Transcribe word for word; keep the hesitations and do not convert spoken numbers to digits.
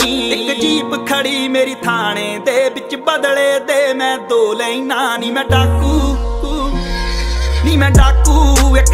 ਇੱਕ ਜੀਪ ਖੜੀ ਮੇਰੀ ਥਾਣੇ ਦੇ ਵਿੱਚ, ਬਦਲੇ ਦੇ ਮੈਂ ਦੋ ਲੈਣਾ ਨੀ ਮੈਂ ਡਾਕੂ ਨੀ ਮੈਂ ਡਾਕੂ।